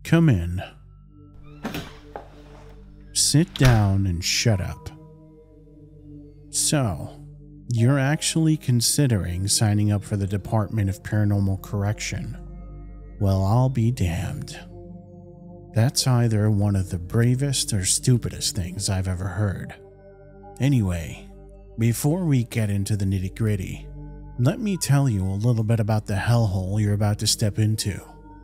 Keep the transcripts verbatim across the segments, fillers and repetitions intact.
Come in. Sit down and shut up. So, you're actually considering signing up for the Department of Paranormal Correction. Well, I'll be damned. That's either one of the bravest or stupidest things I've ever heard. Anyway, before we get into the nitty-gritty, let me tell you a little bit about the hellhole you're about to step into.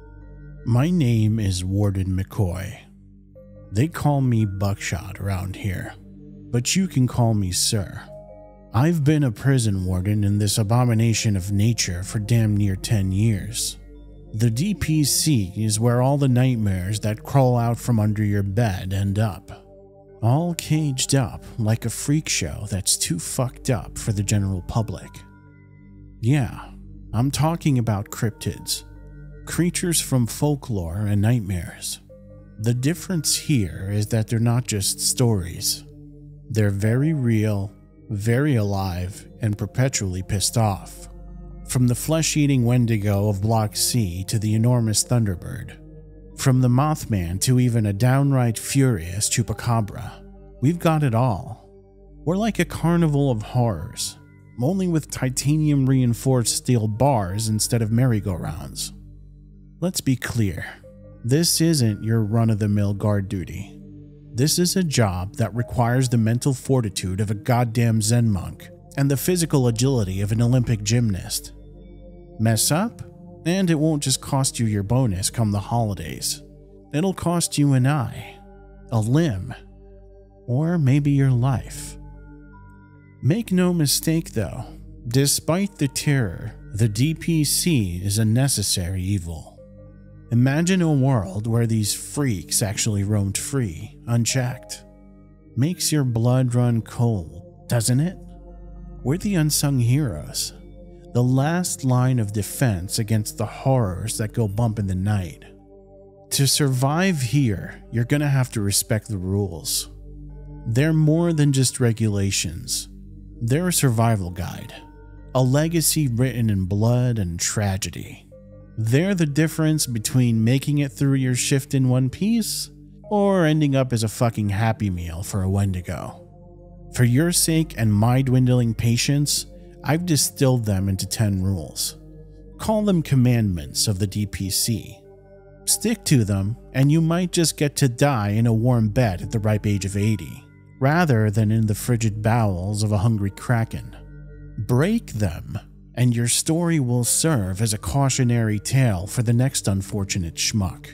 My name is Warden McCoy. They call me Buckshot around here, but you can call me Sir. I've been a prison warden in this abomination of nature for damn near ten years. The D P C is where all the nightmares that crawl out from under your bed end up. All caged up like a freak show that's too fucked up for the general public. Yeah, I'm talking about cryptids, creatures from folklore and nightmares. The difference here is that they're not just stories. They're very real, very alive, and perpetually pissed off. From the flesh-eating Wendigo of Block C to the enormous Thunderbird. From the Mothman to even a downright furious Chupacabra. We've got it all. We're like a carnival of horrors, only with titanium-reinforced steel bars instead of merry-go-rounds. Let's be clear, this isn't your run-of-the-mill guard duty. This is a job that requires the mental fortitude of a goddamn Zen monk and the physical agility of an Olympic gymnast. Mess up, and it won't just cost you your bonus come the holidays. It'll cost you an eye, a limb, or maybe your life. Make no mistake though, despite the terror, the D P C is a necessary evil. Imagine a world where these freaks actually roamed free, unchecked. Makes your blood run cold, doesn't it? We're the unsung heroes, the last line of defense against the horrors that go bump in the night. To survive here, you're gonna have to respect the rules. They're more than just regulations. They're a survival guide, a legacy written in blood and tragedy. They're the difference between making it through your shift in one piece or ending up as a fucking Happy Meal for a Wendigo. For your sake and my dwindling patience, I've distilled them into ten rules. Call them commandments of the D P C. Stick to them, and you might just get to die in a warm bed at the ripe age of eighty, rather than in the frigid bowels of a hungry kraken. Break them, and your story will serve as a cautionary tale for the next unfortunate schmuck.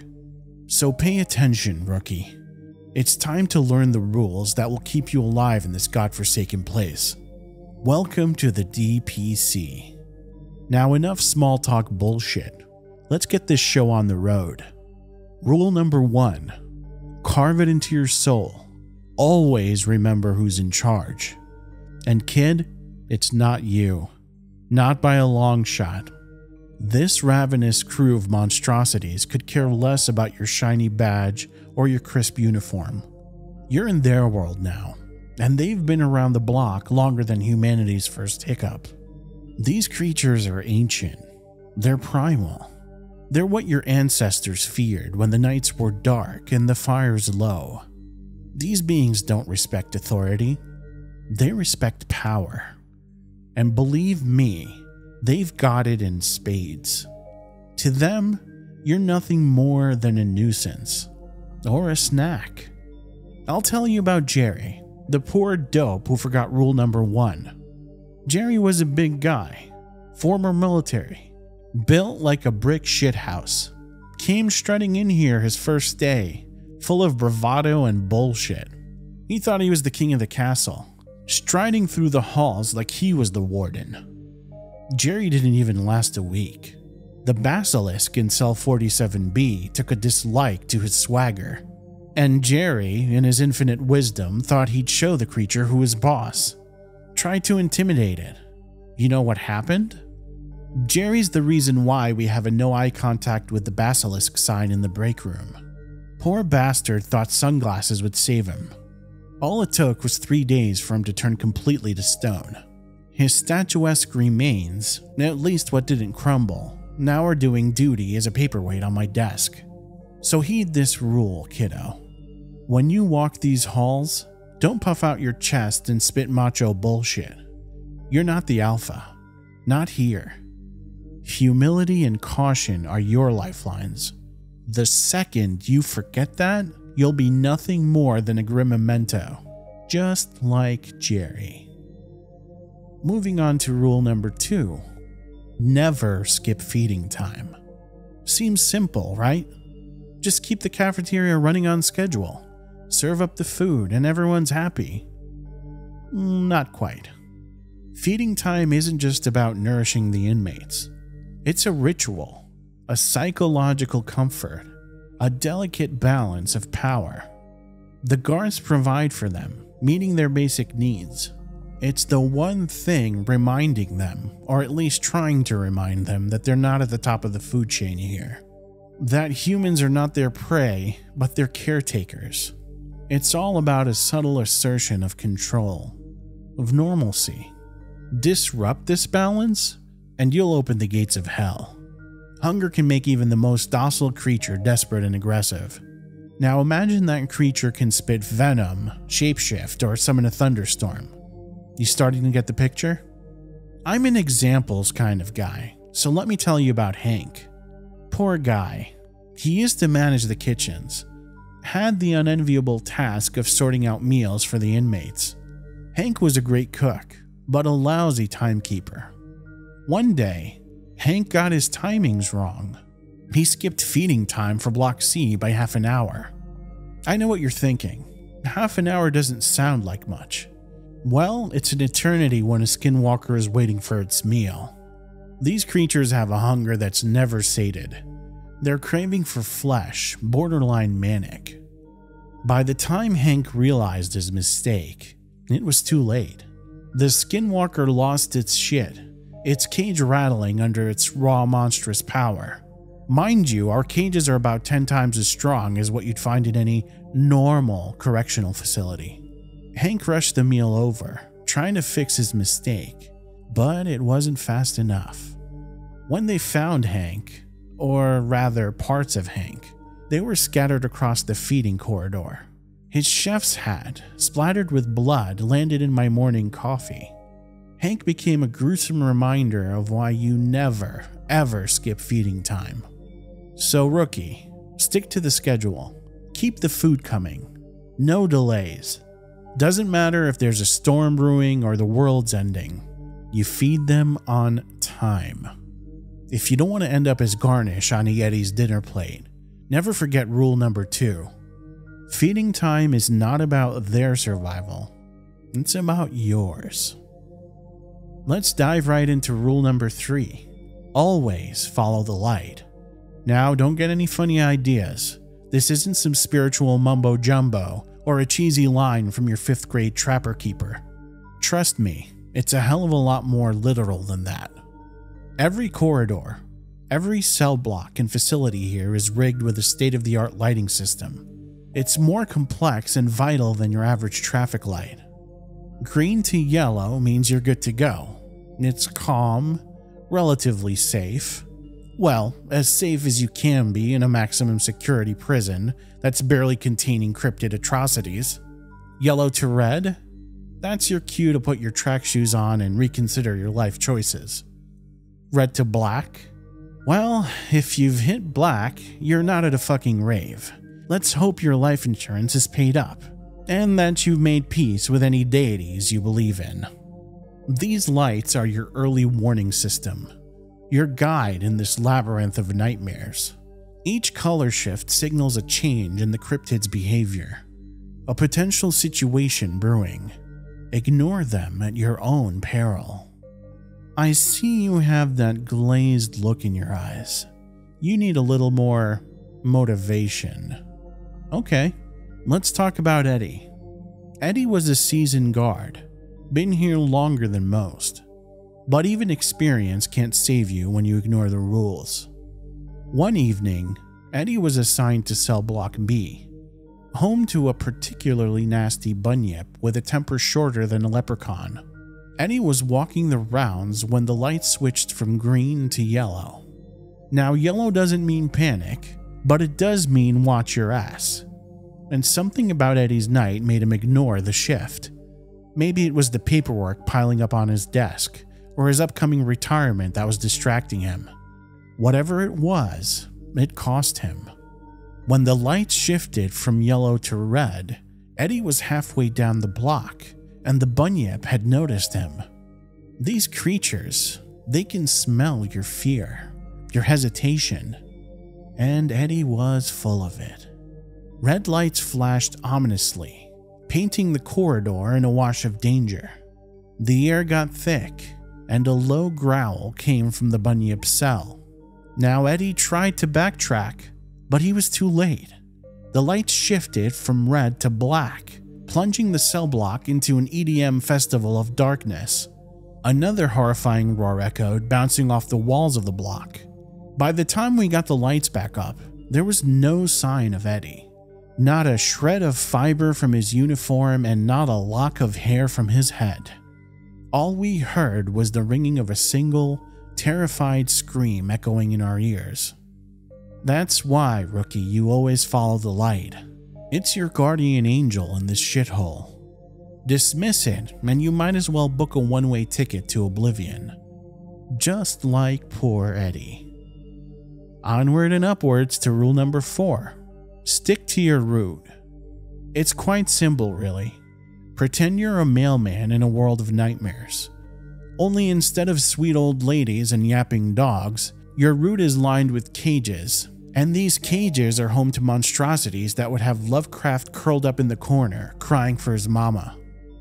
So pay attention, rookie. It's time to learn the rules that will keep you alive in this godforsaken place. Welcome to the D P C. Now enough small talk bullshit. Let's get this show on the road. Rule number one. Carve it into your soul. Always remember who's in charge. And kid, it's not you. Not by a long shot. This ravenous crew of monstrosities could care less about your shiny badge or your crisp uniform. You're in their world now, and they've been around the block longer than humanity's first hiccup. These creatures are ancient. They're primal. They're what your ancestors feared when the nights were dark and the fires low. These beings don't respect authority. They respect power. And believe me, they've got it in spades. To them, you're nothing more than a nuisance. Or a snack. I'll tell you about Jerry, the poor dope who forgot rule number one. Jerry was a big guy, former military, built like a brick shithouse. Came strutting in here his first day, full of bravado and bullshit. He thought he was the king of the castle, striding through the halls like he was the warden. Jerry didn't even last a week. The basilisk in cell forty-seven B took a dislike to his swagger, and Jerry, in his infinite wisdom, thought he'd show the creature who was boss. Tried to intimidate it. You know what happened? Jerry's the reason why we have a no eye contact with the basilisk sign in the break room. Poor bastard thought sunglasses would save him. All it took was three days for him to turn completely to stone. His statuesque remains, at least what didn't crumble, now are doing duty as a paperweight on my desk. So heed this rule, kiddo. When you walk these halls, don't puff out your chest and spit macho bullshit. You're not the alpha. Not here. Humility and caution are your lifelines. The second you forget that, you'll be nothing more than a grim memento, just like Jerry. Moving on to rule number two. Never skip feeding time. Seems simple, right? Just keep the cafeteria running on schedule. Serve up the food and everyone's happy. Not quite. Feeding time isn't just about nourishing the inmates. It's a ritual, a psychological comfort, a delicate balance of power. The guards provide for them, meeting their basic needs. It's the one thing reminding them, or at least trying to remind them, that they're not at the top of the food chain here. That humans are not their prey, but their caretakers. It's all about a subtle assertion of control, of normalcy. Disrupt this balance, and you'll open the gates of hell. Hunger can make even the most docile creature desperate and aggressive. Now imagine that creature can spit venom, shapeshift, or summon a thunderstorm. You starting to get the picture? I'm an examples kind of guy, so let me tell you about Hank. Poor guy. He used to manage the kitchens, had the unenviable task of sorting out meals for the inmates. Hank was a great cook, but a lousy timekeeper. One day, Hank got his timings wrong. He skipped feeding time for Block C by half an hour. I know what you're thinking. Half an hour doesn't sound like much. Well, it's an eternity when a skinwalker is waiting for its meal. These creatures have a hunger that's never sated. They're craving for flesh, borderline manic. By the time Hank realized his mistake, it was too late. The skinwalker lost its shit, its cage rattling under its raw monstrous power. Mind you, our cages are about ten times as strong as what you'd find in any normal correctional facility. Hank rushed the meal over, trying to fix his mistake, but it wasn't fast enough. When they found Hank, or rather parts of Hank, they were scattered across the feeding corridor. His chef's hat, splattered with blood, landed in my morning coffee. Hank became a gruesome reminder of why you never, ever skip feeding time. So rookie, stick to the schedule. Keep the food coming. No delays. Doesn't matter if there's a storm brewing or the world's ending. You feed them on time. If you don't want to end up as garnish on a Yeti's dinner plate, never forget rule number two. Feeding time is not about their survival. It's about yours. Let's dive right into rule number three. Always follow the light. Now, don't get any funny ideas. This isn't some spiritual mumbo jumbo or a cheesy line from your fifth grade trapper keeper. Trust me, it's a hell of a lot more literal than that. Every corridor, every cell block and facility here is rigged with a state-of-the-art lighting system. It's more complex and vital than your average traffic light. Green to yellow means you're good to go. It's calm, relatively safe. Well, as safe as you can be in a maximum security prison that's barely containing cryptid atrocities. Yellow to red? That's your cue to put your track shoes on and reconsider your life choices. Red to black? Well, if you've hit black, you're not at a fucking rave. Let's hope your life insurance is paid up, and that you've made peace with any deities you believe in. These lights are your early warning system, your guide in this labyrinth of nightmares. Each color shift signals a change in the cryptid's behavior, a potential situation brewing. Ignore them at your own peril. I see you have that glazed look in your eyes. You need a little more motivation. Okay, let's talk about Eddie. Eddie was a seasoned guard, been here longer than most. But even experience can't save you when you ignore the rules. One evening, Eddie was assigned to cell block B, home to a particularly nasty bunyip with a temper shorter than a leprechaun. Eddie was walking the rounds when the light switched from green to yellow. Now, yellow doesn't mean panic, but it does mean watch your ass. And something about Eddie's night made him ignore the shift. Maybe it was the paperwork piling up on his desk, or his upcoming retirement that was distracting him. Whatever it was, it cost him. When the lights shifted from yellow to red, Eddie was halfway down the block, and the bunyip had noticed him. These creatures, they can smell your fear, your hesitation, and Eddie was full of it. Red lights flashed ominously, painting the corridor in a wash of danger. The air got thick, and a low growl came from the bunyip's cell. Now Eddie tried to backtrack, but he was too late. The lights shifted from red to black, plunging the cell block into an E D M festival of darkness. Another horrifying roar echoed, bouncing off the walls of the block. By the time we got the lights back up, there was no sign of Eddie. Not a shred of fiber from his uniform and not a lock of hair from his head. All we heard was the ringing of a single, terrified scream echoing in our ears. That's why, rookie, you always follow the light. It's your guardian angel in this shithole. Dismiss it, and you might as well book a one-way ticket to oblivion. Just like poor Eddie. Onward and upwards to rule number four. Stick to your route. It's quite simple, really. Pretend you're a mailman in a world of nightmares. Only instead of sweet old ladies and yapping dogs, your route is lined with cages, and these cages are home to monstrosities that would have Lovecraft curled up in the corner, crying for his mama.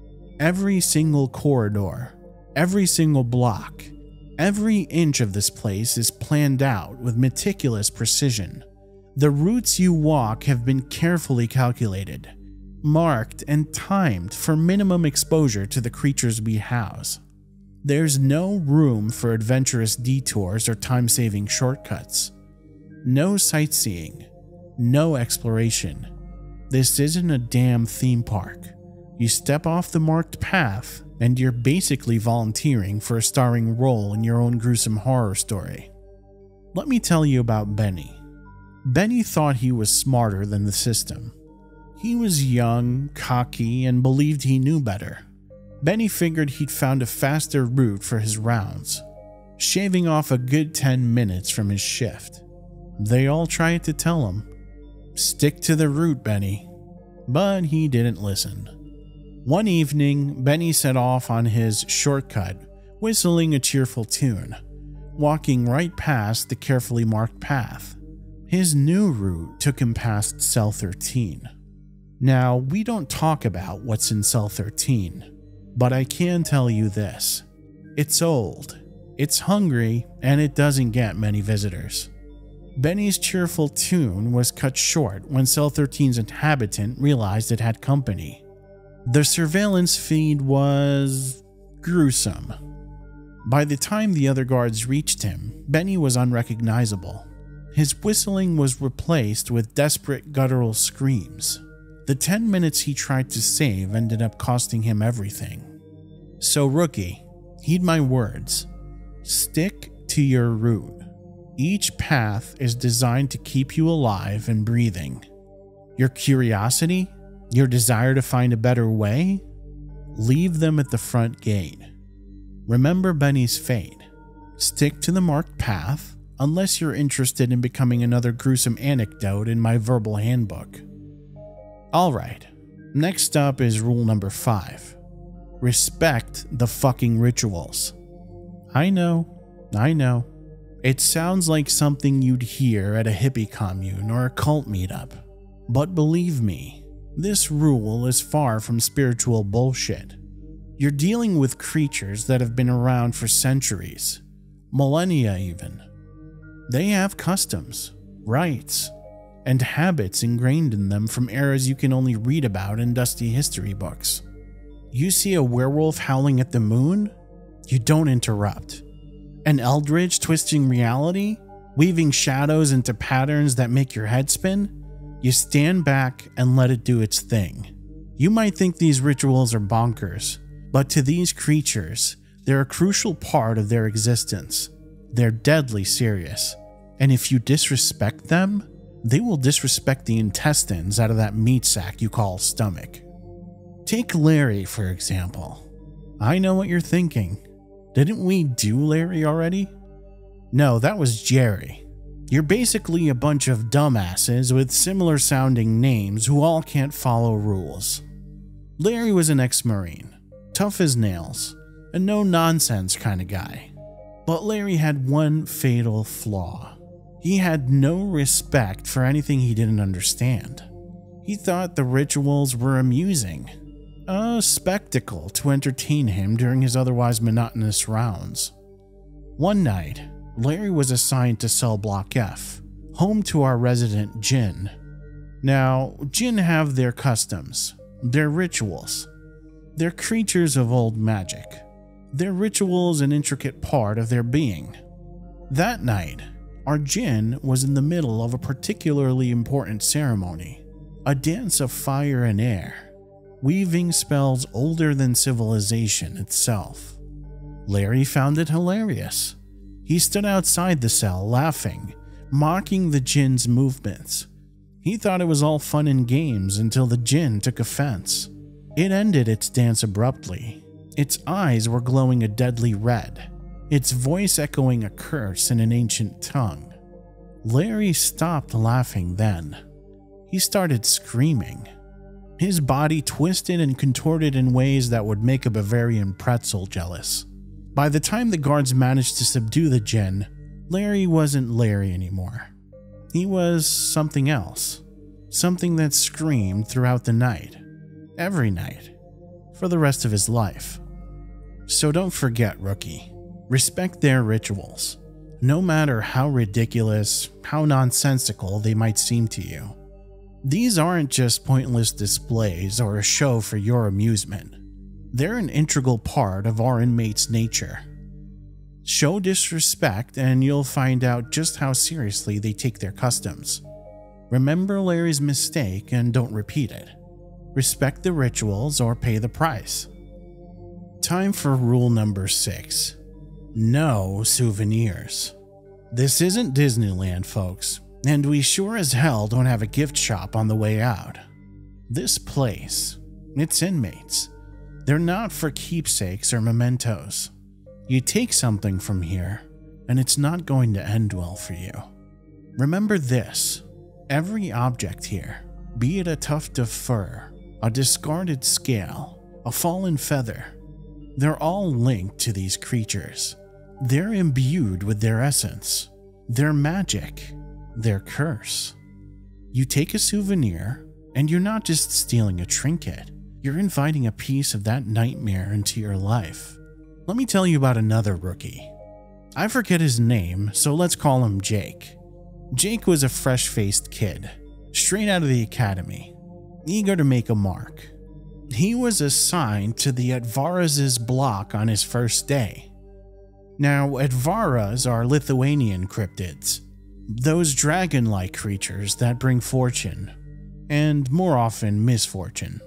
Every single corridor, every single block, every inch of this place is planned out with meticulous precision. The routes you walk have been carefully calculated, marked, and timed for minimum exposure to the creatures we house. There's no room for adventurous detours or time-saving shortcuts. No sightseeing, no exploration. This isn't a damn theme park. You step off the marked path, and you're basically volunteering for a starring role in your own gruesome horror story. Let me tell you about Benny. Benny thought he was smarter than the system. He was young, cocky, and believed he knew better. Benny figured he'd found a faster route for his rounds, shaving off a good ten minutes from his shift. They all tried to tell him, "Stick to the route, Benny," but he didn't listen. One evening, Benny set off on his shortcut, whistling a cheerful tune, walking right past the carefully marked path. His new route took him past Cell thirteen. Now, we don't talk about what's in Cell thirteen, but I can tell you this. It's old, it's hungry, and it doesn't get many visitors. Benny's cheerful tune was cut short when Cell thirteen's inhabitant realized it had company. The surveillance feed was gruesome. By the time the other guards reached him, Benny was unrecognizable. His whistling was replaced with desperate guttural screams. The ten minutes he tried to save ended up costing him everything. So rookie, heed my words. Stick to your route. Each path is designed to keep you alive and breathing. Your curiosity, your desire to find a better way, leave them at the front gate. Remember Benny's fate. Stick to the marked path unless you're interested in becoming another gruesome anecdote in my verbal handbook. Alright, next up is rule number five. Respect the fucking rituals. I know, I know. It sounds like something you'd hear at a hippie commune or a cult meetup. But believe me, this rule is far from spiritual bullshit. You're dealing with creatures that have been around for centuries, millennia even. They have customs, rites, and habits ingrained in them from eras you can only read about in dusty history books. You see a werewolf howling at the moon? You don't interrupt. An eldritch twisting reality, weaving shadows into patterns that make your head spin? You stand back and let it do its thing. You might think these rituals are bonkers, but to these creatures, they're a crucial part of their existence. They're deadly serious, and if you disrespect them, They will disrespect the intestines out of that meat sack you call stomach. Take Larry, for example. I know what you're thinking. Didn't we do Larry already? No, that was Jerry. You're basically a bunch of dumbasses with similar sounding names who all can't follow rules. Larry was an ex-Marine, tough as nails, a no-nonsense kind of guy. But Larry had one fatal flaw. He had no respect for anything he didn't understand. He thought the rituals were amusing, a spectacle to entertain him during his otherwise monotonous rounds. One night, Larry was assigned to cell block F, home to our resident Jinn. Now, Jinn have their customs, their rituals. They're creatures of old magic. Their rituals an intricate part of their being. That night, our Jinn was in the middle of a particularly important ceremony, a dance of fire and air, weaving spells older than civilization itself. Larry found it hilarious. He stood outside the cell laughing, mocking the Jinn's movements. He thought it was all fun and games until the Jinn took offense. It ended its dance abruptly. Its eyes were glowing a deadly red, its voice echoing a curse in an ancient tongue. Larry stopped laughing then. He started screaming. His body twisted and contorted in ways that would make a Bavarian pretzel jealous. By the time the guards managed to subdue the Jinn, Larry wasn't Larry anymore. He was something else. Something that screamed throughout the night. Every night. For the rest of his life. So don't forget, rookie. Respect their rituals. No matter how ridiculous, how nonsensical they might seem to you. These aren't just pointless displays or a show for your amusement. They're an integral part of our inmates' nature. Show disrespect and you'll find out just how seriously they take their customs. Remember Larry's mistake and don't repeat it. Respect the rituals or pay the price. Time for rule number six. No souvenirs. This isn't Disneyland, folks, and we sure as hell don't have a gift shop on the way out. This place, its inmates, they're not for keepsakes or mementos. You take something from here, and it's not going to end well for you. Remember this, every object here, be it a tuft of fur, a discarded scale, a fallen feather, they're all linked to these creatures. They're imbued with their essence, their magic, their curse. You take a souvenir, and you're not just stealing a trinket, you're inviting a piece of that nightmare into your life. Let me tell you about another rookie. I forget his name, so let's call him Jake. Jake was a fresh-faced kid, straight out of the academy, eager to make a mark. He was assigned to the Advaras' block on his first day. Now, Advaras are Lithuanian cryptids, those dragon-like creatures that bring fortune, and more often misfortune.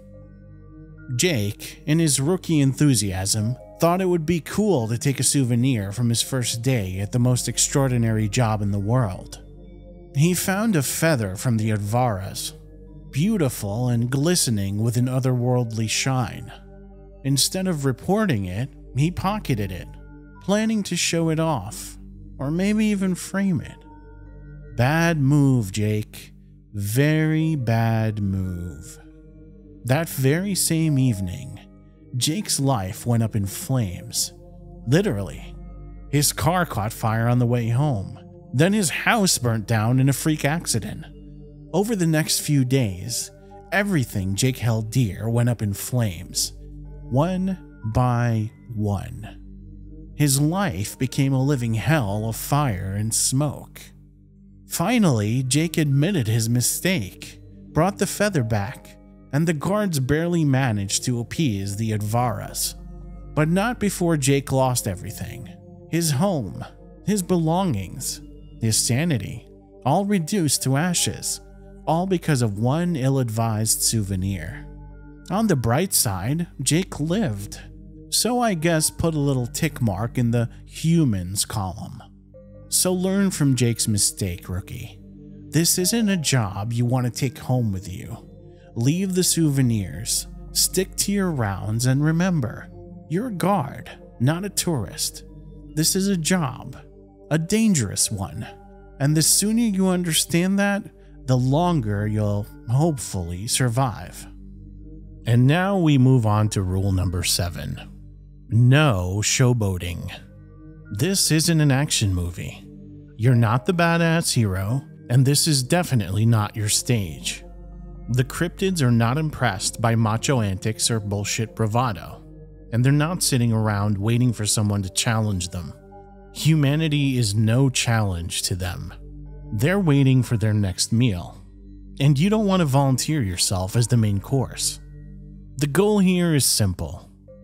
Jake, in his rookie enthusiasm, thought it would be cool to take a souvenir from his first day at the most extraordinary job in the world. He found a feather from the Advaras, beautiful and glistening with an otherworldly shine. Instead of reporting it, he pocketed it, planning to show it off, or maybe even frame it. Bad move, Jake. Very bad move. That very same evening, Jake's life went up in flames. Literally. His car caught fire on the way home. Then his house burnt down in a freak accident. Over the next few days, everything Jake held dear went up in flames, one by one. His life became a living hell of fire and smoke. Finally, Jake admitted his mistake, brought the feather back, and the guards barely managed to appease the Advaras. But not before Jake lost everything. His home, his belongings, his sanity, all reduced to ashes. All because of one ill-advised souvenir. On the bright side, Jake lived, so I guess put a little tick mark in the humans column. So learn from Jake's mistake, rookie. This isn't a job you want to take home with you. Leave the souvenirs, stick to your rounds, and remember, you're a guard, not a tourist. This is a job, a dangerous one. And the sooner you understand that, the longer you'll hopefully survive. And now we move on to rule number seven. No showboating. This isn't an action movie. You're not the badass hero, and this is definitely not your stage. The cryptids are not impressed by macho antics or bullshit bravado, and they're not sitting around waiting for someone to challenge them. Humanity is no challenge to them. They're waiting for their next meal, and you don't want to volunteer yourself as the main course. The goal here is simple.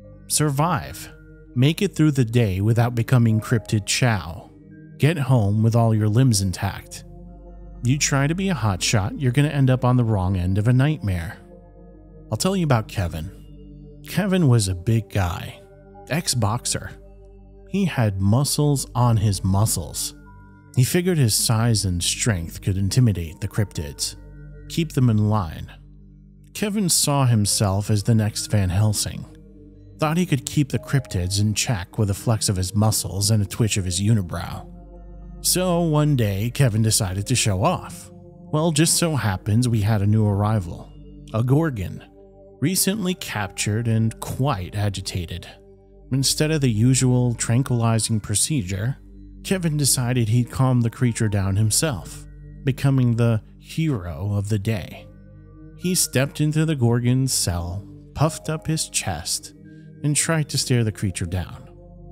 Survive. Make it through the day without becoming cryptid chow. Get home with all your limbs intact. You try to be a hotshot, you're going to end up on the wrong end of a nightmare. I'll tell you about Kevin. Kevin was a big guy, ex-boxer. He had muscles on his muscles. He figured his size and strength could intimidate the cryptids, keep them in line. Kevin saw himself as the next Van Helsing. Thought he could keep the cryptids in check with a flex of his muscles and a twitch of his unibrow. So one day, Kevin decided to show off. Well, just so happens we had a new arrival, a Gorgon, recently captured and quite agitated. Instead of the usual tranquilizing procedure, Kevin decided he'd calm the creature down himself, becoming the hero of the day. He stepped into the Gorgon's cell, puffed up his chest, and tried to stare the creature down.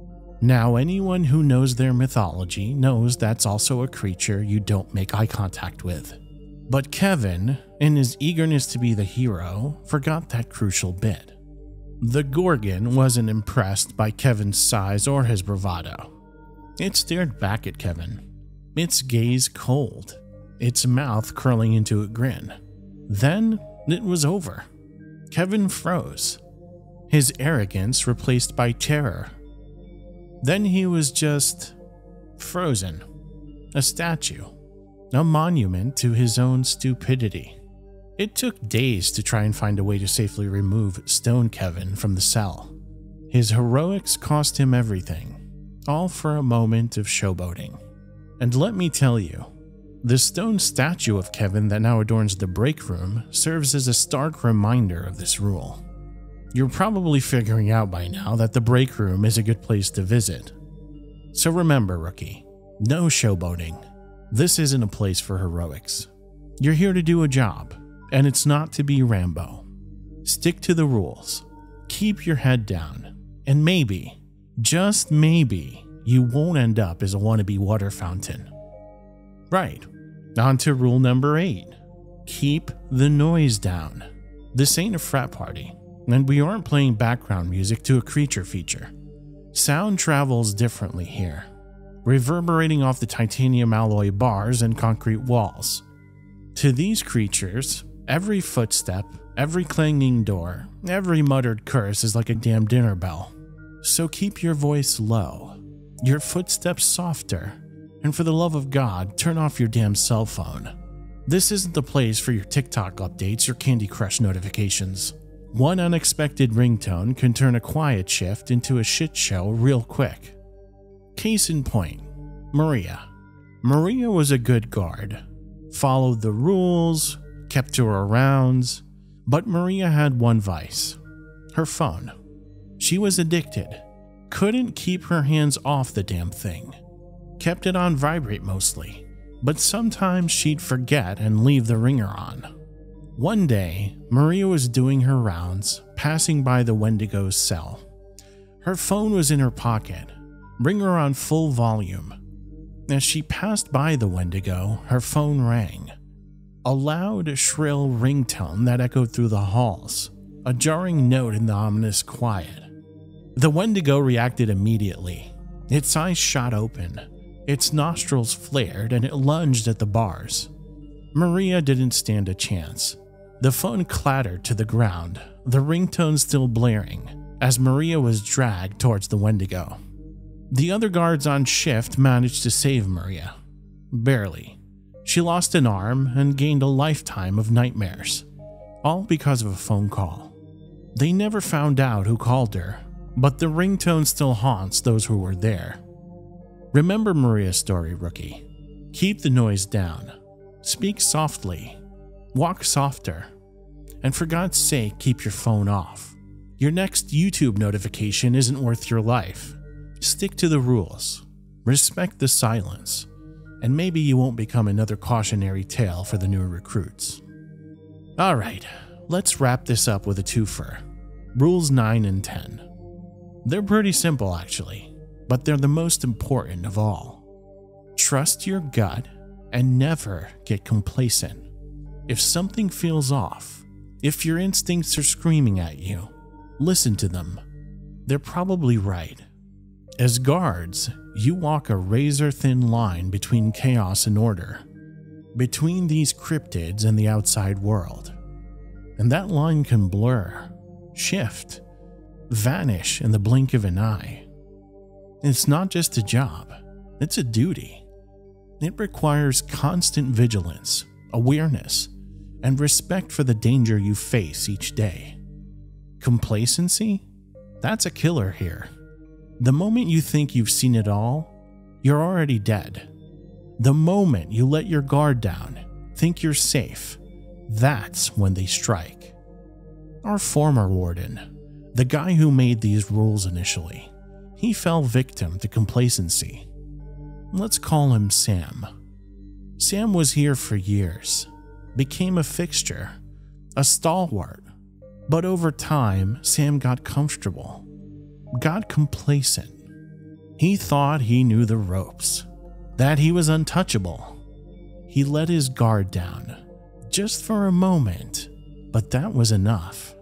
Now, anyone who knows their mythology knows that's also a creature you don't make eye contact with. But Kevin, in his eagerness to be the hero, forgot that crucial bit. The Gorgon wasn't impressed by Kevin's size or his bravado. It stared back at Kevin, its gaze cold, its mouth curling into a grin. Then it was over. Kevin froze, his arrogance replaced by terror. Then he was just frozen, a statue, a monument to his own stupidity. It took days to try and find a way to safely remove Stone Kevin from the cell. His heroics cost him everything, all for a moment of showboating. And let me tell you, the stone statue of Kevin that now adorns the break room serves as a stark reminder of this rule. You're probably figuring out by now that the break room is a good place to visit. So remember, rookie, no showboating. This isn't a place for heroics. You're here to do a job, and it's not to be Rambo. Stick to the rules, keep your head down, and maybe, just maybe, you won't end up as a wannabe water fountain. Right, on to rule number eight. Keep the noise down. This ain't a frat party, and we aren't playing background music to a creature feature. Sound travels differently here, reverberating off the titanium alloy bars and concrete walls. To these creatures, every footstep, every clanging door, every muttered curse is like a damn dinner bell. So keep your voice low, your footsteps softer, and for the love of God, turn off your damn cell phone. This isn't the place for your TikTok updates or Candy Crush notifications. One unexpected ringtone can turn a quiet shift into a shit show real quick. Case in point, Maria. Maria was a good guard, followed the rules, kept to her rounds, but Maria had one vice, her phone. She was addicted, couldn't keep her hands off the damn thing, kept it on vibrate mostly, but sometimes she'd forget and leave the ringer on. One day, Maria was doing her rounds, passing by the Wendigo's cell. Her phone was in her pocket, ringer on full volume. As she passed by the Wendigo, her phone rang. A loud, shrill ringtone that echoed through the halls, a jarring note in the ominous quiet. The Wendigo reacted immediately. Its eyes shot open, its nostrils flared, and it lunged at the bars. Maria didn't stand a chance. The phone clattered to the ground, the ringtone still blaring, as Maria was dragged towards the Wendigo. The other guards on shift managed to save Maria. Barely. She lost an arm and gained a lifetime of nightmares, all because of a phone call. They never found out who called her, but the ringtone still haunts those who were there. Remember Maria's story, rookie. Keep the noise down. Speak softly. Walk softer. And for God's sake, keep your phone off. Your next YouTube notification isn't worth your life. Stick to the rules. Respect the silence. And maybe you won't become another cautionary tale for the new recruits. Alright, let's wrap this up with a twofer. Rules nine and ten. They're pretty simple actually, but they're the most important of all. Trust your gut and never get complacent. If something feels off, if your instincts are screaming at you, listen to them. They're probably right. As guards, you walk a razor-thin line between chaos and order, between these cryptids and the outside world. And that line can blur, shift, vanish in the blink of an eye. It's not just a job, it's a duty. It requires constant vigilance, awareness, and respect for the danger you face each day. Complacency? That's a killer here. The moment you think you've seen it all, you're already dead. The moment you let your guard down, think you're safe, that's when they strike. Our former warden, the guy who made these rules initially, he fell victim to complacency. Let's call him Sam. Sam was here for years, became a fixture, a stalwart, but over time, Sam got comfortable. Got complacent. He thought he knew the ropes, that he was untouchable. He let his guard down, just for a moment, but that was enough.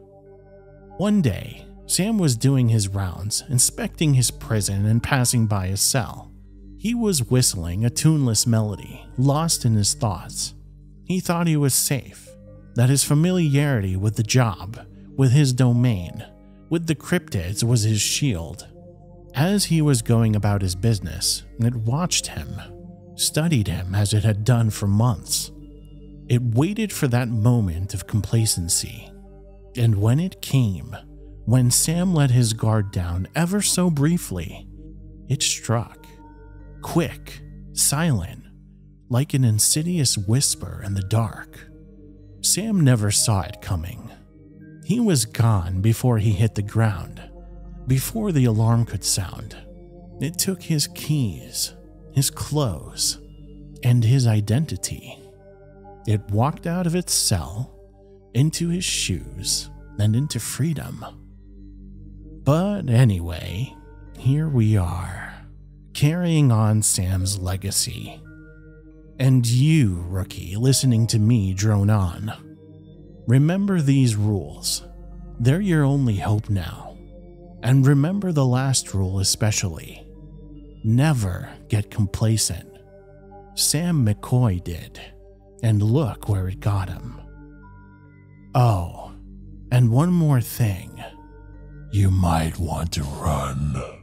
One day, Sam was doing his rounds, inspecting his prison and passing by a cell. He was whistling a tuneless melody, lost in his thoughts. He thought he was safe, that his familiarity with the job, with his domain, with the cryptids was his shield. As he was going about his business, it watched him, studied him as it had done for months. It waited for that moment of complacency. And when it came, when Sam let his guard down ever so briefly, it struck. Quick, silent, like an insidious whisper in the dark. Sam never saw it coming. He was gone before he hit the ground, before the alarm could sound. It took his keys, his clothes, and his identity. It walked out of its cell, into his shoes, and into freedom. But anyway, here we are, carrying on Sam's legacy. And you, rookie, listening to me drone on. Remember these rules. They're your only hope now. And remember the last rule especially. Never get complacent. Sam McCoy did. And look where it got him. Oh, and one more thing. You might want to run.